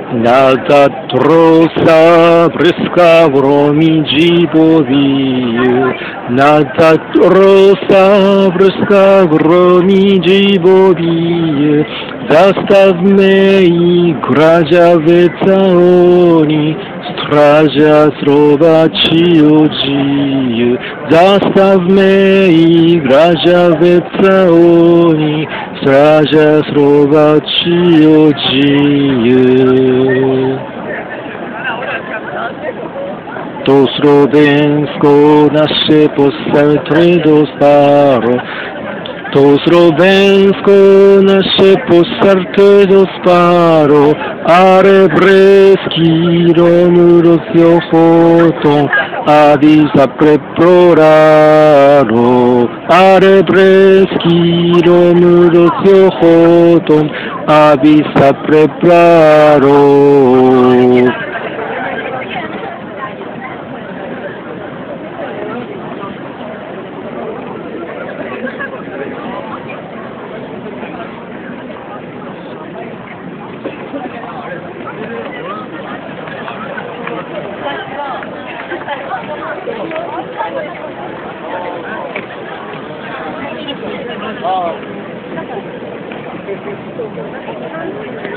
Nada trosa bryska wromi dziwowije. Nada trosa bryska wromi dziwowije. Zastawmy i gradziawyca oni, straża srowa ci odzije. Zastawmy i gradziawyca oni, straża srowa ci odzije. To Slovensko naše posvetri do staro. To Slovensko naše posrte do sparo, are breski domu rozjohoto, adi za preproraro. Are breski domu rozjohoto, adi za prepraro. 어.